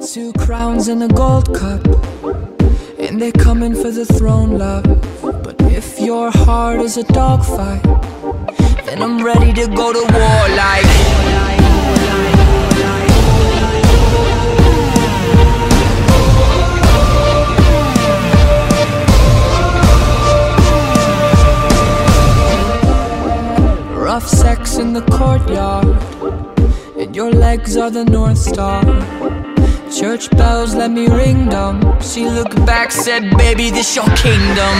2 crowns and a gold cup, and they're coming for the throne, love. But if your heart is a dogfight, then I'm ready to go to war like rough sex in the courtyard, and your legs are the North Star. Church bells let me ring them. She looked back, said, baby, this your kingdom.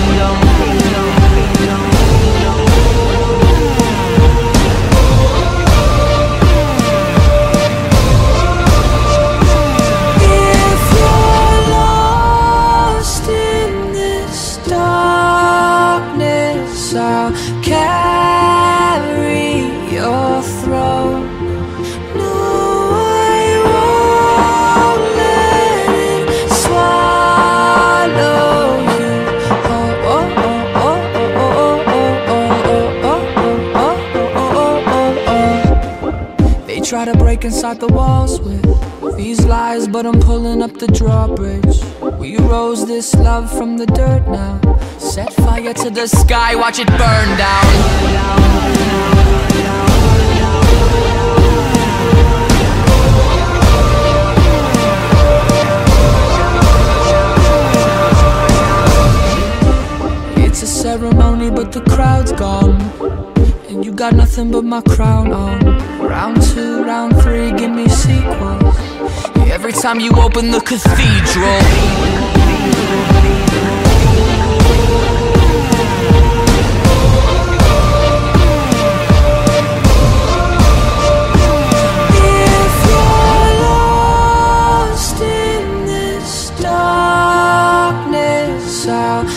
If you're lost in this darkness, I'll carry your throne. Try to break inside the walls with these lies, but I'm pulling up the drawbridge. We rose this love from the dirt now. Set fire to the sky, watch it burn down. It's a ceremony, but the crowd's gone, and you got nothing but my crown on. Round 2, round 3, give me sequels. Every time you open the cathedral. If you're lost in this darkness, I'll